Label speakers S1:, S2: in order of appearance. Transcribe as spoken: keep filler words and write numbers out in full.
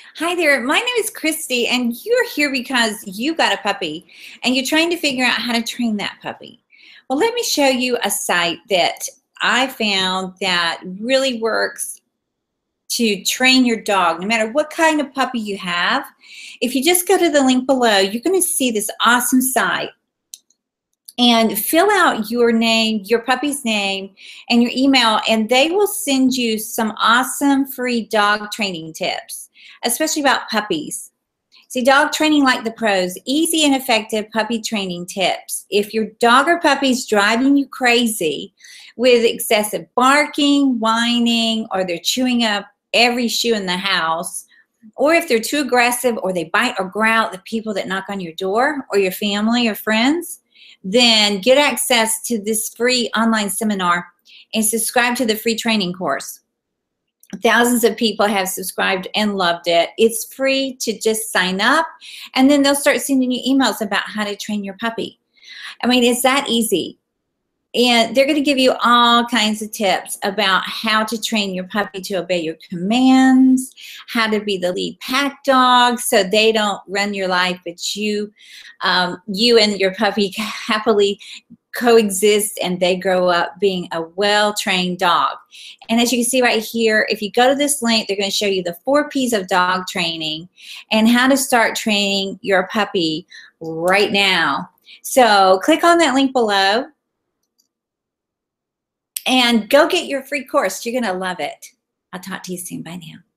S1: Hi there, my name is Christy, and you're here because you got a puppy and you're trying to figure out how to train that puppy. Well, let me show you a site that I found that really works to train your dog, no matter what kind of puppy you have. If you just go to the link below, you're going to see this awesome site and fill out your name, your puppy's name, and your email, and they will send you some awesome free dog training tips, especially about puppies. See, dog training like the pros, easy and effective puppy training tips. If your dog or puppy is driving you crazy with excessive barking, whining, or they're chewing up every shoe in the house, or if they're too aggressive or they bite or growl at the people that knock on your door or your family or friends, then get access to this free online seminar and subscribe to the free training course. Thousands of people have subscribed and loved it. It's free to just sign up, and then they'll start sending you emails about how to train your puppy. I mean, it's that easy. And they're going to give you all kinds of tips about how to train your puppy to obey your commands, how to be the lead pack dog so they don't run your life, but you, um, you and your puppy happily coexist and they grow up being a well-trained dog. And as you can see right here, if you go to this link, they're going to show you the four P's of dog training and how to start training your puppy right now. So click on that link below and go get your free course. You're going to love it. I'll talk to you soon. Bye now.